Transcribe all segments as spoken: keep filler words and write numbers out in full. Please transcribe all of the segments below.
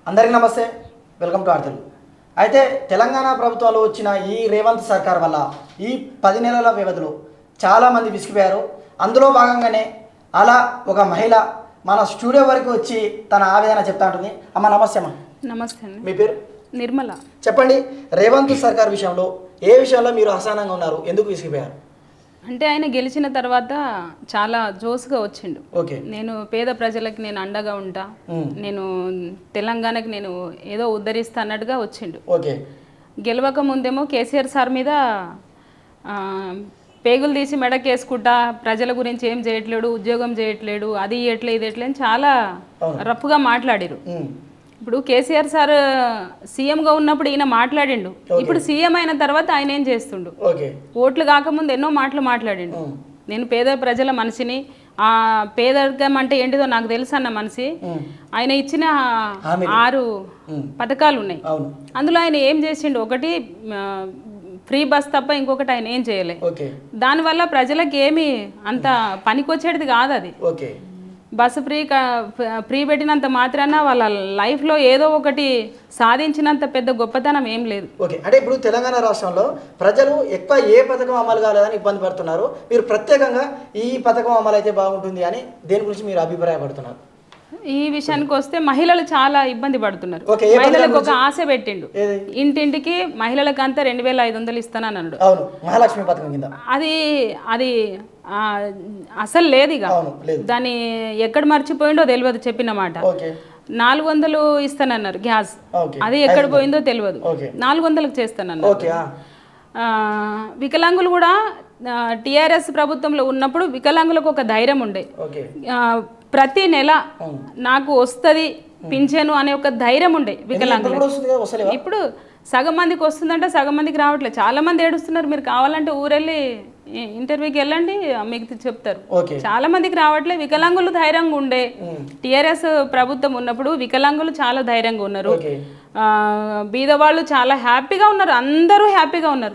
అందరికీ నమస్తే, welcome to ఆర్తలు. అయితే తెలంగాణ ప్రభుత్వంలో వచ్చిన ఈ రేవంత్ సర్కార్ వల్ల ఈ పది నెలల వ్యవధిలో చాలామంది విసిగిపోయారు. అందులో భాగంగానే అలా ఒక మహిళ మన స్టూడియో వరకు వచ్చి తన ఆవేదన చెప్తా ఉంటుంది. అమ్మ నమస్తే. అమ్మ నమస్తే అండి. మీ పేరు? నిర్మల. చెప్పండి, రేవంత్ సర్కార్ విషయంలో ఏ విషయంలో మీరు అసహనంగా ఉన్నారు, ఎందుకు విసిగిపోయారు? అంటే ఆయన గెలిచిన తర్వాత చాలా జోస్గా వచ్చిండు. ఓకే, నేను పేద ప్రజలకు నేను అండగా ఉంటా, నేను తెలంగాణకి నేను ఏదో ఉద్ధరిస్తా అన్నట్టుగా వచ్చిండు. ఓకే, గెలవక ముందేమో కేసీఆర్ సార్ మీద పేగులు తీసి మెడకేసుకుంటా, ప్రజల గురించి ఏం చేయట్లేడు, ఉద్యోగం చేయట్లేడు, అది ఇయట్లేదు ఇది ఎట్లేదు అని చాలా రఫ్గా మాట్లాడారు. ఇప్పుడు కేసీఆర్ సార్ సీఎంగా ఉన్నప్పుడు ఈయన మాట్లాడిండు, ఇప్పుడు సీఎం అయిన తర్వాత ఆయన ఏం చేస్తుండు? ఓట్లు కాకముందు ఎన్నో మాటలు మాట్లాడిండు. నేను పేద ప్రజల మనిషిని, ఆ పేదరికం అంటే ఏంటిదో నాకు తెలుసు అన్న మనిషి. ఆయన ఇచ్చిన ఆరు పథకాలు ఉన్నాయి, అందులో ఆయన ఏం చేసిండు? ఒకటి ఫ్రీ బస్ తప్ప ఇంకొకటి ఆయన ఏం చేయలే. దానివల్ల ప్రజలకు ఏమి అంత పనికొచ్చేది కాదు. అది బస్సు ఫ్రీ ఫ్రీ పెట్టినంత మాత్రాన వాళ్ళ లైఫ్లో ఏదో ఒకటి సాధించినంత పెద్ద గొప్పతనం ఏం లేదు. ఓకే, అంటే ఇప్పుడు తెలంగాణ రాష్ట్రంలో ప్రజలు ఎక్కువ ఏ పథకం అమలు కాలేదని ఇబ్బంది పడుతున్నారు. మీరు ప్రత్యేకంగా ఈ పథకం అమలు అయితే బాగుంటుంది అని దేని గురించి మీరు అభిప్రాయపడుతున్నారు? ఈ విషయానికి వస్తే మహిళలు చాలా ఇబ్బంది పడుతున్నారు. మహిళలకు ఒక ఆశ పెట్టిండు, ఇంటింటికి మహిళలకు అంతా రెండు వేల ఐదు వందలు ఇస్తానని అన్నాడు. మహాలక్ష్మి పథకం కింద అది అది అసలు లేదు. ఇక దాన్ని ఎక్కడ మర్చిపోయిండో తెలియదు. చెప్పిన మాట నాలుగు వందలు ఇస్తానన్నారు గ్యాస్, అది ఎక్కడ పోయిందో తెలియదు. నాలుగు వందలకు చేస్తానన్నారు. వికలాంగులు కూడా టిఆర్ఎస్ ప్రభుత్వంలో ఉన్నప్పుడు వికలాంగులకు ఒక ధైర్యం ఉండే, ప్రతి నెల నాకు వస్తుంది పింఛను అనే ఒక ధైర్యం ఉండే వికలాంగులు. ఇప్పుడు సగం మందికి వస్తుందంటే సగం మందికి రావట్లేదు. చాలా మంది ఏడుస్తున్నారు. మీరు కావాలంటే ఊరెళ్ళి ఇంటర్వ్యూకి వెళ్ళండి, మీకు చెప్తారు. చాలా మందికి రావట్లేదు. వికలాంగులు ధైర్యంగా ఉండే, టిఆర్ఎస్ ప్రభుత్వం ఉన్నప్పుడు వికలాంగులు చాలా ధైర్యంగా ఉన్నారు. బీదవాళ్ళు చాలా హ్యాపీగా ఉన్నారు, అందరూ హ్యాపీగా ఉన్నారు.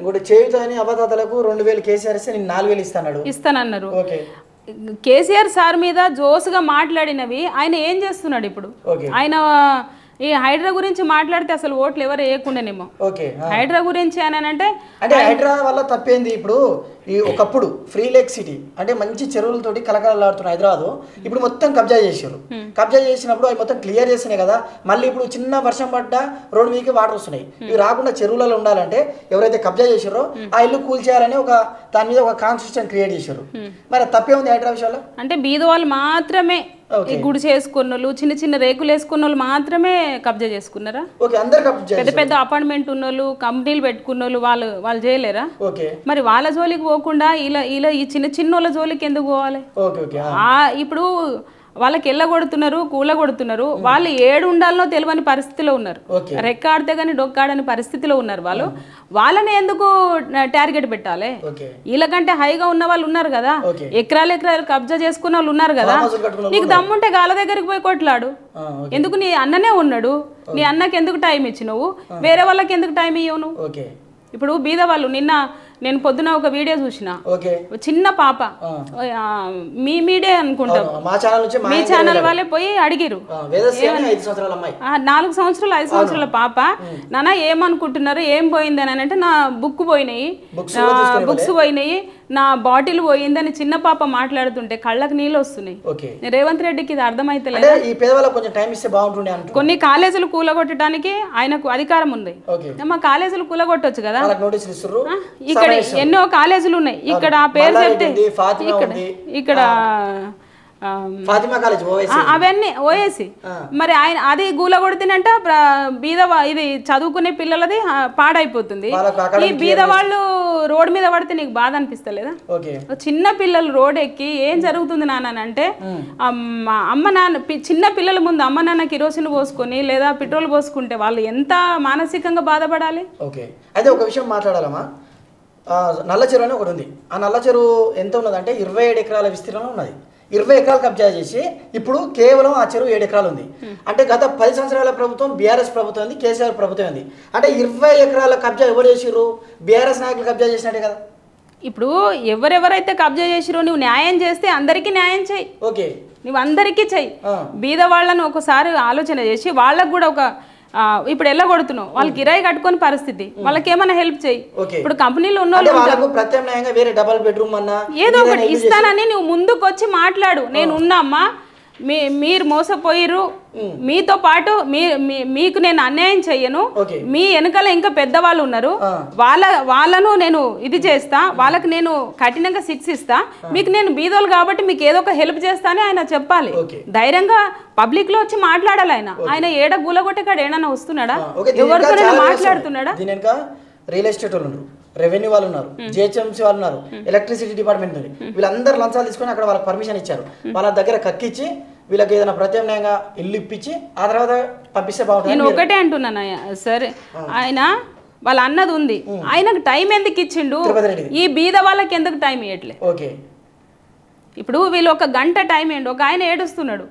ఇస్తానన్నారు. కేసీఆర్ సార్ మీద జోసుగా మాట్లాడినవి ఆయన ఏం చేస్తున్నాడు ఇప్పుడు? ఆయన ఈ హైడ్రా గురించి మాట్లాడితే అసలు ఓట్లు ఎవరు వేయకుండానేమో. హైడ్రా గురించి అని అంటే అంటే హైడ్రా వల్ల తప్పేంది? ఇప్పుడు ఈ ఒకప్పుడు ఫ్రీ లేక్ సిటీ అంటే మంచి చెరువులతోటి కలకలలాడుతున్న హైదరాబాద్ ఇప్పుడు మొత్తం కబ్జా చేశారు. కబ్జా చేసినప్పుడు అవి మొత్తం క్లియర్ చేసినాయి కదా, మళ్ళీ ఇప్పుడు చిన్న వర్షం పడ్డా రోడ్డు మీదకి వాటర్ వస్తున్నాయి. ఇవి రాకుండా చెరువులలో ఉండాలంటే ఎవరైతే కబ్జా చేశారో ఆ ఇల్లు కూల్ చేయాలని ఒక దాని మీద ఒక కాన్స్టిట్యూషన్ క్రియేట్ చేశారు. మరి తప్పే ఉంది హైడ్రా విషయంలో? అంటే బీదవాళ్ళు మాత్రమే, గుడి చేసుకున్న వాళ్ళు, చిన్న చిన్న రేకులు వేసుకున్న వాళ్ళు మాత్రమే కబ్జా చేసుకున్నారా? పెద్ద పెద్ద అపార్ట్మెంట్ ఉన్న వాళ్ళు, కంపెనీలు పెట్టుకున్న వాళ్ళు వాళ్ళు వాళ్ళు చేయలేరా? మరి వాళ్ళ జోలికి పోకుండా ఇలా ఇలా ఈ చిన్న చిన్న వాళ్ళ జోలికి ఎందుకు పోవాలి? ఇప్పుడు వాళ్ళకి ఎల్లగొడుతున్నారు, కూలగొడుతున్నారు. వాళ్ళు ఏడు ఉండాలనో తెలియని పరిస్థితిలో ఉన్నారు. రెక్కాడితే కానీ డొక్కాడని పరిస్థితిలో ఉన్నారు. వాళ్ళు వాళ్ళని ఎందుకు టార్గెట్ పెట్టాలి? వీళ్ళకంటే హైగా ఉన్న వాళ్ళు ఉన్నారు కదా, ఎకరాలు ఎకరాలు కబ్జా చేసుకున్న వాళ్ళు ఉన్నారు కదా. నీకు దమ్ముంటే గాల దగ్గరికి పోయి కొట్లాడు. ఎందుకు? నీ అన్ననే ఉన్నాడు, నీ అన్నకి ఎందుకు టైం ఇచ్చినవు? వేరే వాళ్ళకి ఎందుకు టైం ఇవ్వవు నువ్వు? ఇప్పుడు బీద వాళ్ళు, నిన్న నేను పొద్దున ఒక వీడియో చూసిన, చిన్న పాప, మీ మీడియా అనుకుంటాం, మీ ఛానల్ వాళ్ళే పోయి అడిగిరు, నాలుగు సంవత్సరాలు ఐదు సంవత్సరాల పాప, నాన్న ఏమనుకుంటున్నారు, ఏం పోయింది అని అంటే, నా బుక్ పోయినాయి, బుక్స్ పోయినాయి, నా బాటిల్ పోయిందని చిన్న పాప మాట్లాడుతుంటే కళ్ళకు నీళ్ళు వస్తున్నాయి. రేవంత్ రెడ్డికి ఇది అర్థమైతలేదు. కొన్ని కాలేజీలు కూలగొట్టడానికి ఆయనకు అధికారం ఉంది. మా కాలేజీలు కూలగొట్టొచ్చు కదా. ఇక్కడ ఎన్నో కాలేజీలు ఉన్నాయి. ఇక్కడ ఆ పేరు చెప్తే ఇక్కడ ఇక్కడ అవన్నీ ఓఎసి. మరి ఆయన అది గూల కొడితేనంట బీద ఇది చదువుకునే పిల్లలది పాడైపోతుంది. ఈ బీద వాళ్ళు రోడ్ మీద పడితే నీకు బాధ అనిపిస్తలేదా? చిన్న పిల్లలు రోడ్ ఎక్కి ఏం జరుగుతుంది నాన్న అంటే, అమ్మ నాన్న చిన్న పిల్లల ముందు అమ్మ నాన్న కిరోసిన్ పోసుకొని లేదా పెట్రోల్ పోసుకుంటే వాళ్ళు ఎంత మానసికంగా బాధపడాలి? ఓకే, అయితే ఒక విషయం మాట్లాడాలమ్మా. నల్ల చెరువు అని ఒకటి ఉంది. ఆ నల్ల చెరువు ఎంత ఉన్నదంటే ఇరవై ఏడు ఎకరాల విస్తీర్ణంలో ఉన్నది. ఇరవై ఎకరాలు కబ్జా చేసి ఇప్పుడు కేవలం ఆ చెరువు ఏడు ఎకరాలు ఉంది. అంటే గత పది సంవత్సరాల ప్రభుత్వం బీఆర్ఎస్ ప్రభుత్వం ఉంది, కేసీఆర్ ప్రభుత్వం ఉంది. అంటే ఇరవై ఎకరాల కబ్జా ఎవరు చేసిర్రు? బీఆర్ఎస్ నాయకులు కబ్జా చేసినట్టే కదా. ఇప్పుడు ఎవరెవరైతే కబ్జా చేసిరో నువ్వు న్యాయం చేస్తే అందరికీ న్యాయం చేయి. ఓకే, నువ్వు అందరికీ చెయ్యి. బీద వాళ్ళను ఒకసారి ఆలోచన చేసి వాళ్ళకు కూడా ఒక ఇప్పుడు ఎలా కొడుతున్నావు వాళ్ళు కిరాయి కట్టుకుని పరిస్థితి వాళ్ళకి ఏమైనా హెల్ప్ చేయి. ఇప్పుడు కంపెనీలో ఉన్న ఏదో ఒకటి ఇస్తానని నువ్వు ముందుకు వచ్చి మాట్లాడు. నేను ఉన్నామ్మా, మీ మీరు మోసపోయిరు, మీతో పాటు మీ మీకు నేను అన్యాయం చెయ్యను, మీ వెనకాల ఇంకా పెద్దవాళ్ళు ఉన్నారు, వాళ్ళ వాళ్ళను నేను ఇది చేస్తా, వాళ్ళకి నేను కఠినంగా శిక్షిస్తా, మీకు నేను బీదోలు కాబట్టి మీకు ఏదో ఒక హెల్ప్ చేస్తా అని ఆయన చెప్పాలి. ధైర్యంగా పబ్లిక్ లో వచ్చి మాట్లాడాలి. ఆయన ఆయన ఏడ గూలగొట్టే కాడ ఏడన్నా వస్తున్నాడా, ఎవరితో మాట్లాడుతున్నాడా? రియల్ ఎస్టేట్ వాళ్ళు ఉన్నారు, రెవెన్యూ వాళ్ళు ఉన్నారు, జిహెచ్ఎంసీ వాళ్ళు ఉన్నారు, ఎలక్ట్రిసిటీ డిపార్ట్మెంట్ ఉంది. వీళ్ళందరూ లంచాలు తీసుకొని అక్కడ వాళ్ళకి పర్మిషన్ ఇచ్చారు. వాళ్ళ దగ్గర కక్కిచ్చి వీళ్ళకి ఏదైనా ప్రత్యామ్నాయంగా ఇల్లు ఇప్పించి ఆ తర్వాత పంపిస్తే బాగుంటుంది. నేను ఒకటే అంటున్నాను సరే, ఆయన వాళ్ళ అన్నది ఉంది, ఆయనకు టైం ఎందుకు ఇచ్చిండు? ఈ బీద వాళ్ళకి ఎందుకు టైం ఇవ్వట్లే? ఓకే, ఇప్పుడు వీళ్ళు ఒక గంట టైం ఏంటి, ఒక ఆయన ఏడుస్తున్నాడు,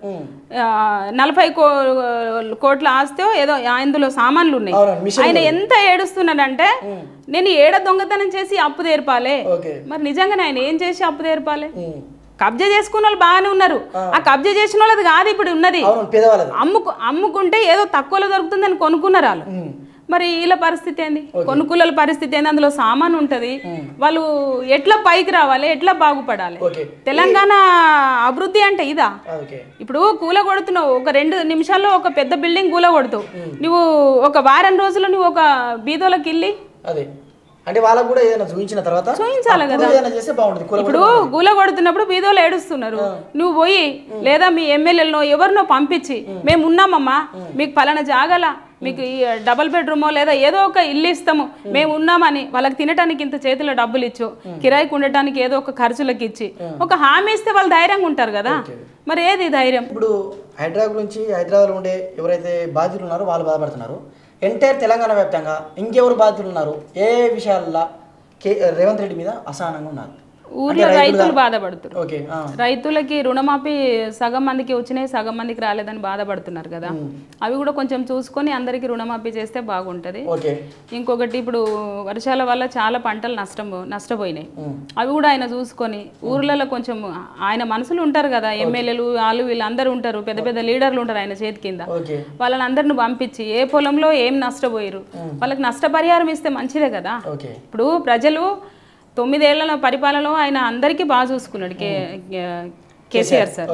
నలభై కో కోట్ల ఆస్తో ఏదో అందులో సామాన్లు ఉన్నాయి, ఆయన ఎంత ఏడుస్తున్నాడంటే నేను ఏడ దొంగతనం చేసి అప్పు తీర్పాలి. మరి నిజంగానే ఆయన ఏం చేసి అప్పు తీర్పాలి? కబ్జా చేసుకున్న వాళ్ళు బాగానే ఉన్నారు, ఆ కబ్జా చేసిన వాళ్ళది కాదు ఇప్పుడు ఉన్నది. అమ్ముకు అమ్ముకుంటే ఏదో తక్కువలో దొరుకుతుందని కొనుక్కున్నారు వాళ్ళు. మరి వీళ్ళ పరిస్థితి ఏంది, కొనుక్కుల పరిస్థితి ఏంది, అందులో సామాన్ ఉంటది, వాళ్ళు ఎట్లా పైకి రావాలి, ఎట్లా బాగుపడాలి? తెలంగాణ అభివృద్ధి అంటే ఇదా? ఇప్పుడు కూల కొడుతున్నావు, ఒక రెండు నిమిషాల్లో ఒక పెద్ద బిల్డింగ్ కూల కొడుతావు, నువ్వు ఒక వారం రోజులు నువ్వు ఒక బీదోలకి వెళ్ళి అంటే వాళ్ళకు కూడా ఏదైనా చూపించిన తర్వాత చూపించాలి కదా. ఇప్పుడు గూల కొడుతున్నప్పుడు బీదోలు ఏడుస్తున్నారు, నువ్వు పోయి లేదా మీ ఎమ్మెల్యేలను ఎవరినో పంపించి మేము ఉన్నామమ్మా, మీకు పలానా జాగాల మీకు డబల్ బెడ్రూమో లేదా ఏదో ఒక ఇల్లు ఇస్తాము మేము ఉన్నామని వాళ్ళకి తినడానికి ఇంత చేతిలో డబ్బులు ఇచ్చు, కిరాయికి ఉండటానికి ఏదో ఒక ఖర్చులకు ఇచ్చి ఒక హామీ ఇస్తే వాళ్ళు ధైర్యంగా ఉంటారు కదా. మరి ఏది ధైర్యం? ఇప్పుడు హైదరాబాద్ నుంచి హైదరాబాద్లో ఉండే ఎవరైతే బాధితులు ఉన్నారో వాళ్ళు బాధపడుతున్నారు, ఎంటైర్ తెలంగాణ వ్యాప్తంగా ఇంకెవరు బాధితులు ఉన్నారు, ఏ విషయాల్లో కే రేవంత్ రెడ్డి మీద అసహనంగా ఉన్నారు? ఊర్లో రైతులు బాధపడుతున్నారు. రైతులకి రుణమాఫీ సగం మందికి వచ్చినాయి, సగం మందికి రాలేదని బాధపడుతున్నారు కదా. అవి కూడా కొంచెం చూసుకొని అందరికి రుణమాఫీ చేస్తే బాగుంటది. ఇంకొకటి ఇప్పుడు వర్షాల వల్ల చాలా పంటలు నష్టం నష్టపోయినాయి, అవి కూడా ఆయన చూసుకొని ఊర్లలో కొంచెం ఆయన మనుషులు ఉంటారు కదా, ఎమ్మెల్యేలు వాళ్ళు వీళ్ళు అందరూ ఉంటారు, పెద్ద పెద్ద లీడర్లు ఉంటారు ఆయన చేతి కింద, వాళ్ళని అందరిని పంపించి ఏ పొలంలో ఏం నష్టపోయారు వాళ్ళకి నష్టపరిహారం ఇస్తే మంచిదే కదా. ఇప్పుడు ప్రజలు తొమ్మిదేళ్ల పరిపాలనలో ఆయన అందరికీ బాగా చూసుకున్నాడు కే కేసీఆర్ సార్.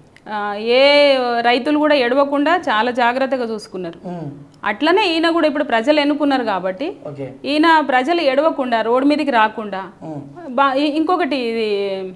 ఏ రైతులు కూడా ఎడవకుండా చాలా జాగ్రత్తగా చూసుకున్నారు. అట్లనే ఈయన కూడా ఇప్పుడు ప్రజలు ఎన్నుకున్నారు కాబట్టి ఈయన ప్రజలు ఎడవకుండా రోడ్డు మీదకి రాకుండా. ఇంకొకటి ఇది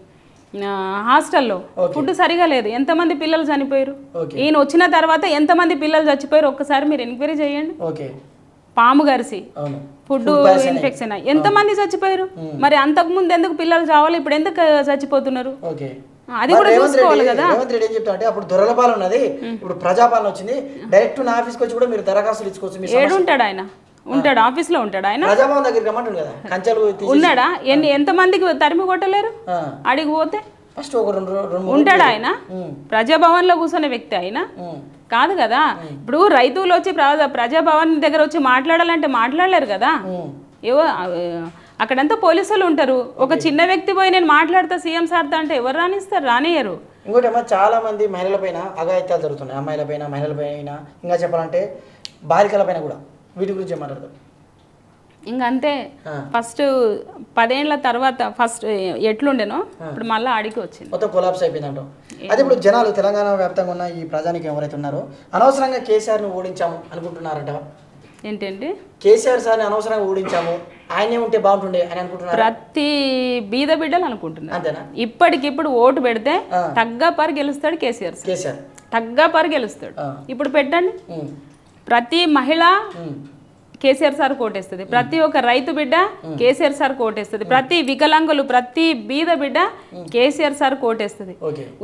హాస్టల్లో ఫుడ్ సరిగా లేదు, ఎంతమంది పిల్లలు చనిపోయారు, ఈయన వచ్చిన తర్వాత ఎంతమంది పిల్లలు చచ్చిపోయారు ఒక్కసారి మీరు ఎంక్వైరీ చేయండి. పాము గరిసి ఫుడ్ ఇన్ఫెక్షన్ ఎంతమంది చచ్చిపోయారు, మరి అంతకు ముందు ఎందుకు పిల్లలు చావాలి, ఇప్పుడు ఎందుకు చచ్చిపోతున్నారు? అది కూడా చూసుకోవాలి కదా. రేవంత్ రెడ్డి ఏం చెప్తా అప్పుడు దొరలపాలన ఉన్నది, ఇప్పుడు ప్రజాపాలన వచ్చింది, డైరెక్ట్ నా ఆఫీస్కి వచ్చి కూడా మీరు దరఖాస్తులు ఇచ్చుకోవచ్చు. ఏడు ఉంటాడు ఆయన, ఉంటాడు ఆఫీస్ లో ఉంటాడు ఆయన, ప్రజాభవన్ దగ్గరికి రమ్మంటాడు కదా, కంచెలు ఉన్నాడా? ఎన్ని ఎంత మందికి తరిమి కొట్టలేరు అడిగి పోతే ఫస్ట్ ఒక రెండు ఉంటాడు ఆయన. ప్రజాభవన్ లో కూర్చునే వ్యక్తి ఆయన కాదు కదా. ఇప్పుడు రైతులు వచ్చి ప్రజాభవన్ దగ్గర వచ్చి మాట్లాడాలంటే మాట్లాడలేరు కదా. ఏవో అక్కడంతా పోలీసులు ఉంటారు, ఒక చిన్న వ్యక్తి పోయి నేను మాట్లాడతా సీఎం సార్తో అంటే ఎవరు రానిస్తారు? రానియరు. ఇంకోటి ఏమో చాలా మంది మహిళల పైన అఘాయిత్యాలు జరుగుతున్నాయి, అమ్మాయిల పైన, మహిళల పైన, ఇంకా చెప్పాలంటే బాలికల పైన కూడా. వీటి గురించి మాట్లాడతారు ఇంకా అంతే. ఫస్ట్ పదేళ్ల తర్వాత ఫస్ట్ ఎట్లుండేనో ఇప్పుడు మళ్ళీ అడిగి వచ్చింది, మొత్తం కొలాప్స్ అయిపోయిందంట. అదే ఇప్పుడు జనాలు తెలంగాణ వ్యాప్తంగా ఉన్న ఈ ప్రజానికి ఎవరైతే ఉన్నారో అనవసరంగా కేసీఆర్ని ఓడించాము అనుకుంటున్నారంట. ఏంటండి కేసీఆర్ సార్ని అనవసరంగా ఓడించాము, ఆయనే ఉంటే బాగుంటుండే అని అనుకుంటున్నారు ప్రతి బీద బిడ్డలు అనుకుంటున్నారు. అంతేనా? ఇప్పటికిప్పుడు ఓటు పెడితే తగ్గ పరి గెలుస్తాడు కేసీఆర్. కేసీఆర్ తగ్గ పరి గెలుస్తాడు. ఇప్పుడు పెట్టండి, ప్రతి మహిళ కేసీఆర్ సార్ కోటేస్తుంది, ప్రతి ఒక్క రైతు బిడ్డ కేసీఆర్ సార్ కోటేస్తుంది, ప్రతి వికలాంగులు ప్రతి బీద బిడ్డ కేసీఆర్ సార్ కోటేస్తుంది.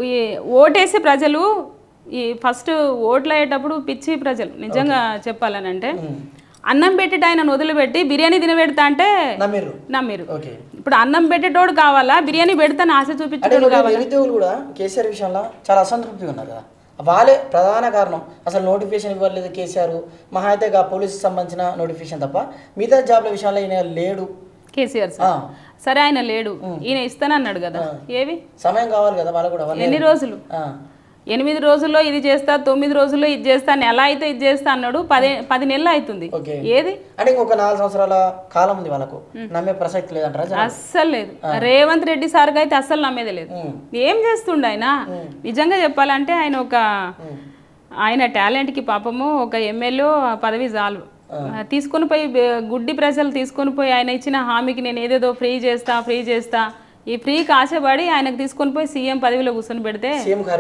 ఓటేసి ప్రజలు ఈ ఫస్ట్ ఓట్లు అయ్యేటప్పుడు పిచ్చి ప్రజలు నిజంగా చెప్పాలని అంటే అన్నం పెట్టేట ఆయన వదిలిపెట్టి బిర్యానీ తినబెడతా అంటే నమ్మిరు. ఇప్పుడు అన్నం పెట్టేటోడు కావాలా, బిర్యానీ పెడతాను ఆశ చూపించేటోడు కావాలా? నిరుద్యోగులు కూడా కేసీఆర్ విషయంలో చాలా అసంతృప్తిగా ఉన్నారు కదా, వాళ్ళే ప్రధాన కారణం. అసలు నోటిఫికేషన్ ఇవ్వలేదు కేసీఆర్, మహా అయితే పోలీసుకి సంబంధించిన నోటిఫికేషన్ తప్ప మిగతా జాబ్ల విషయంలో ఈయన లేడు కేసీఆర్ సార్ సరే ఆయన లేడు, ఈయన ఇస్తానన్నాడు కదా, ఏవి సమయం కావాలి కదా వాళ్ళకు కూడా. ఎన్ని రోజులు? ఎనిమిది రోజుల్లో ఇది చేస్తా, తొమ్మిది రోజుల్లో ఇది చేస్తా, నెల అయితే ఇది చేస్తా అన్నాడు. పది పది నెలలు అవుతుంది. ఏది అంటే ఇంకొక నాలుగు సంవత్సరాల కాలం ఉంది వాళ్ళకు, నమ్మే ప్రసక్తి లేదంటారా? అస్సలు లేదు. రేవంత్ రెడ్డి సార్కి అయితే అస్సలు నమ్మేది లేదు. ఏం చేస్తుండ ఆయన? నిజంగా చెప్పాలంటే ఆయన ఒక ఆయన టాలెంట్కి పాపము ఒక ఎమ్మెల్యే పదవి చాలు. తీసుకొని పోయి గుడ్డి ప్రజలు తీసుకొని పోయి ఆయన ఇచ్చిన హామీకి నేను ఏదేదో ఫ్రీ చేస్తా ఫ్రీ చేస్తా ఈ ఫ్రీకి ఆశపడి ఆయనకు తీసుకొని పోయి సీఎం పదవిలో కూర్చొని పెడితే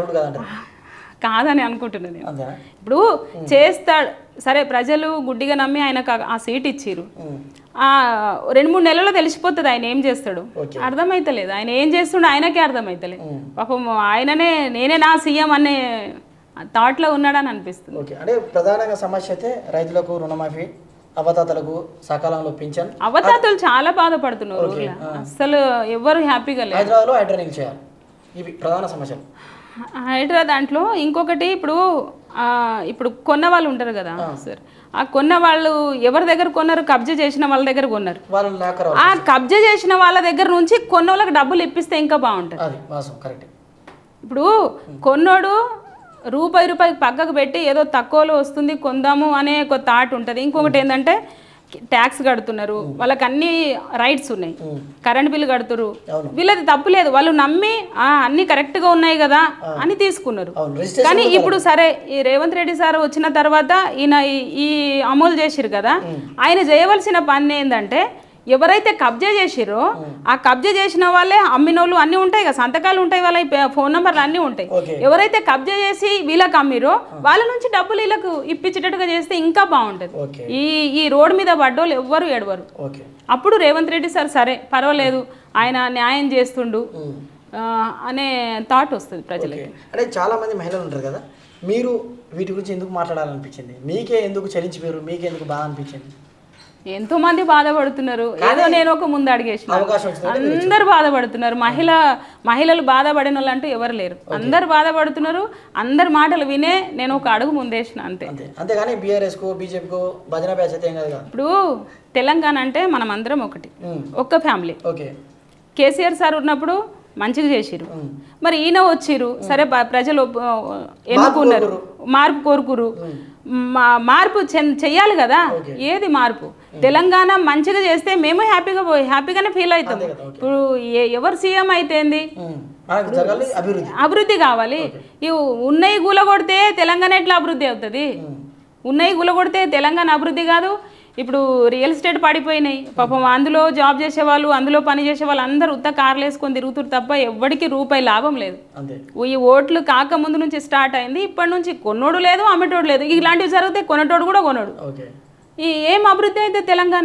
కాదని అనుకుంటున్నాను నేను. ఇప్పుడు చేస్తాడు సరే, ప్రజలు గుడ్డిగా నమ్మి ఆయనకు ఆ సీట్ ఇచ్చిర్రు. ఆ రెండు మూడు నెలల్లో తెలిసిపోతుంది ఆయన ఏం చేస్తాడు. అర్థమైతలేదు ఆయన ఏం చేస్తుండో, ఆయనకే అర్థమైతలేదు. పాపం ఆయననే నేనే నా సీఎం అనే థాట్లో ఉన్నాడని అనిపిస్తుంది. ఓకే, అంటే ప్రధానంగా సమస్య అయితే రైతులకు రుణమాఫీ, అవతాతలకు సకాలంలో పింఛన్. అవతాతలు చాలా బాధపడుతున్నారు, అసలు ఎవరు హ్యాపీగా లేరు. హైదరాబాద్లో హైడ్రానింగ్ చేయాలి, ఇవి ప్రధాన సమస్యలు. హైడ్రా దాంట్లో ఇంకొకటి, ఇప్పుడు ఇప్పుడు కొన్న వాళ్ళు ఉంటారు కదా సార్, ఆ కొన్న వాళ్ళు ఎవరి దగ్గర కొన్నారు? కబ్జా చేసిన వాళ్ళ దగ్గర కొన్నారు. ఆ కబ్జా చేసిన వాళ్ళ దగ్గర నుంచి కొన్న వాళ్ళకి డబ్బులు ఇప్పిస్తే ఇంకా బాగుంటుంది. ఇప్పుడు కొన్నోడు రూపాయి రూపాయి పక్కకు పెట్టి ఏదో తక్కువలో వస్తుంది కొందాము అనే ఒక థాట్ ఉంటుంది. ఇంకొకటి ఏంటంటే ట్యాక్స్ కడుతున్నారు, వాళ్ళకి అన్ని రైట్స్ ఉన్నాయి, కరెంట్ బిల్లు కడుతున్నారు, వీళ్ళది తప్పు లేదు, వాళ్ళు నమ్మి అన్ని కరెక్ట్గా ఉన్నాయి కదా అని తీసుకున్నారు. కానీ ఇప్పుడు సరే ఈ రేవంత్ రెడ్డి సార్ వచ్చిన తర్వాత ఈయన ఈ అమలు చేసిరు కదా, ఆయన చేయవలసిన పని ఏంటంటే ఎవరైతే కబ్జా చేసిరో ఆ కబ్జా చేసిన వాళ్ళే అమ్మినోళ్ళు అన్నీ ఉంటాయి కదా, సంతకాలు ఉంటాయి, వాళ్ళ ఫోన్ నెంబర్లు అన్నీ ఉంటాయి. ఎవరైతే కబ్జా చేసి వీళ్ళకి అమ్మిరో వాళ్ళ నుంచి డబ్బులు వీళ్ళకు ఇప్పించేటట్టుగా చేస్తే ఇంకా బాగుంటుంది. ఈ ఈ రోడ్డు మీద పడ్డోళ్ళు ఎవ్వరు ఏడవరు. అప్పుడు రేవంత్ రెడ్డి సార్ సరే పర్వాలేదు ఆయన న్యాయం చేస్తుండు అనే థాట్ వస్తుంది ప్రజలకి. అంటే చాలా మంది మహిళలు ఉంటారు కదా, మీరు వీటి గురించి ఎందుకు మాట్లాడాలనిపించింది? మీకే ఎందుకు చలించిపోయారు? మీకే ఎందుకు బాగా అనిపించింది? ఎంతో మంది బాధపడుతున్నారు, ఏదో నేను ఒక ముందు అడిగేసిన, అందరు బాధపడుతున్నారు. మహిళ మహిళలు బాధపడిన వాళ్ళు అంటూ ఎవరు లేరు, అందరు బాధపడుతున్నారు. అందరు మాటలు వినే నేను ఒక అడుగు ముందేసిన అంతే. అంతేగాని బీఆర్ఎస్ కు బీజేపీకు భజన బ్యాచ్ అయితే ఏం కాదు. ఇప్పుడు తెలంగాణ అంటే మనం అందరం ఒకటి, ఒక్క ఫ్యామిలీ. కేసీఆర్ సార్ ఉన్నప్పుడు మంచిగా చేసిరు, మరి ఈయన వచ్చిరు సరే ప్రజలు ఎన్నుకున్నారు, మార్పు కోరుకురు, మార్పు చెయ్యాలి కదా. ఏది మార్పు? తెలంగాణ మంచిగా చేస్తే మేము హ్యాపీగా హ్యాపీగానే ఫీల్ అవుతాం. ఇప్పుడు ఎవరు సీఎం అయితేంది, అభివృద్ధి కావాలి. ఇవి ఉన్నవి గులగొడితే తెలంగాణ ఎట్లా అభివృద్ధి అవుతుంది? ఉన్నవి గులగొడితే తెలంగాణ అభివృద్ధి కాదు. ఇప్పుడు రియల్ ఎస్టేట్ పడిపోయినాయి పాపం, అందులో జాబ్ చేసేవాళ్ళు అందులో పని చేసేవాళ్ళు అందరూ ఉత్త కార్లు వేసుకొని తిరుగుతారు తప్ప ఎవరికి రూపాయి లాభం లేదు. ఈ ఓట్లు కాక ముందు నుంచి స్టార్ట్ అయింది, ఇప్పటి నుంచి కొన్నోడు లేదు అమ్మటోడు లేదు. ఇలాంటివి జరిగితే కొనటోడు కూడా కొనడు. ఈ ఏం అభివృద్ధి అయితే తెలంగాణ?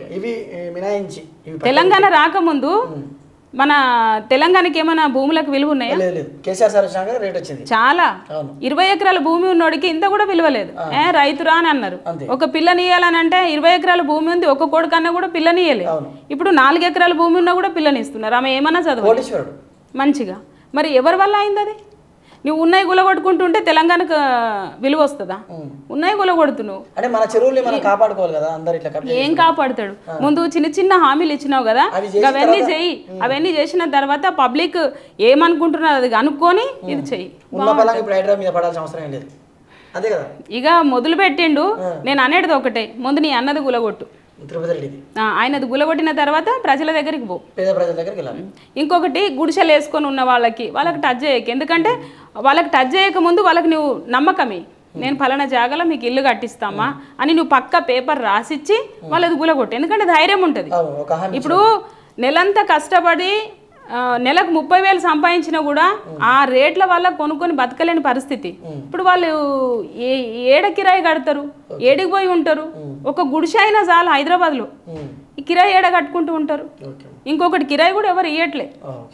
తెలంగాణ రాకముందు మన తెలంగాణకి ఏమైనా భూములకు విలువ ఉన్నాయా? చాలా. ఇరవై ఎకరాల భూమి ఉన్నోడికి ఇంత కూడా విలువ లేదు. ఏ రైతురా అని అన్నారు. ఒక పిల్లనియాలని అంటే ఇరవై ఎకరాల భూమి ఉంది, ఒక కొడుకన్నా కూడా పిల్లనియలేదు. ఇప్పుడు నాలుగు ఎకరాల భూమి ఉన్నా కూడా పిల్లనిస్తున్నారు. ఆమె ఏమన్నా చదువు మంచిగా. మరి ఎవరి వల్ల అయింది అది? నువ్వు ఉన్నాయి గులగొట్టుకుంటుంటే తెలంగాణకు విలువ వస్తుందా? ఉన్నాయి గులగొడుతున్నావు. ఏం కాపాడుతాడు? ముందు చిన్న చిన్న హామీలు ఇచ్చినావు కదా, అవన్నీ చెయ్యి. అవన్నీ చేసిన తర్వాత పబ్లిక్ ఏమనుకుంటున్నారు అది అనుకొని ఇది చెయ్యి. ఇక మొదలు పెట్టిండు. నేను అనేది ఒకటే, ముందు నీ అన్నది గులగొట్టు. ఆయనది గులగొట్టిన తర్వాత ప్రజల దగ్గరికి పో. ఇంకొకటి గుడిసెలు వేసుకొని ఉన్న వాళ్ళకి వాళ్ళకి టచ్ చేయక. ఎందుకంటే వాళ్ళకి టచ్ చేయక ముందు వాళ్ళకి నువ్వు నమ్మకమే, నేను ఫలానా జాగాలో మీకు ఇల్లు కట్టిస్తామా అని నువ్వు పక్క పేపర్ రాసిచ్చి వాళ్ళది గులగొట్టు. ఎందుకంటే ధైర్యం ఉంటుంది. ఇప్పుడు నెలంతా కష్టపడి నెలకు ముప్పై వేలు సంపాదించినా కూడా ఆ రేట్ల వల్ల కొనుక్కొని బతకలేని పరిస్థితి. ఇప్పుడు వాళ్ళు ఏ ఏడ కిరాయి కడతారు? ఏడికి పోయి ఉంటారు? ఒక గుడిసె అయినా చాలు హైదరాబాద్లో, ఈ కిరాయి ఏడ కట్టుకుంటూ ఉంటారు. ఇంకొకటి కిరాయి కూడా ఎవరు ఇవ్వట్లే.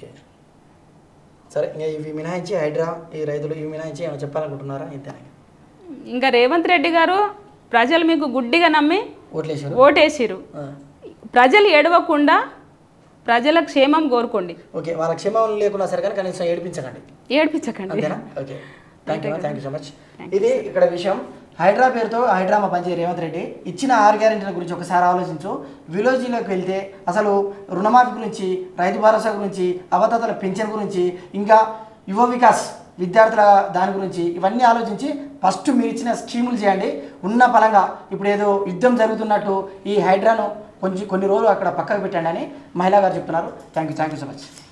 ఇంకా రేవంత్ రెడ్డి గారు ప్రజలు మీకు గుడ్డిగా నమ్మి ఓటేసిరు. ప్రజలు ఏడవకుండా ప్రజల క్షేమం కోరుకోండి. ఓకే, వాళ్ళ క్షేమం లేకున్నా సరే కానీ కనీసం ఏడిపించకండి. ఏడిపించకండి. Okay, thank you thank you so much. ఇది ఇక్కడ విషయం. హైడ్రా పేరుతో హైడ్రామా పనిచేయ రేవంత్ రెడ్డి ఇచ్చిన ఆరు గ్యారెంటీల గురించి ఒకసారి ఆలోచించు. విలేజ్లోకి వెళ్తే అసలు రుణమాఫీ గురించి, రైతు భరోసా గురించి, అవతాతల పెన్షన్ గురించి, ఇంకా యువ వికాస్ విద్యార్థుల దాని గురించి ఇవన్నీ ఆలోచించి ఫస్ట్ మీరు ఇచ్చిన స్కీములు చేయండి. ఉన్న పరంగా ఇప్పుడు ఏదో యుద్ధం జరుగుతున్నట్టు ఈ హైడ్రాను కొంచెం కొన్ని రోజులు అక్కడ పక్కకు పెట్టండి అని మహిళా గారు చెప్తున్నారు. Thank you thank you so much.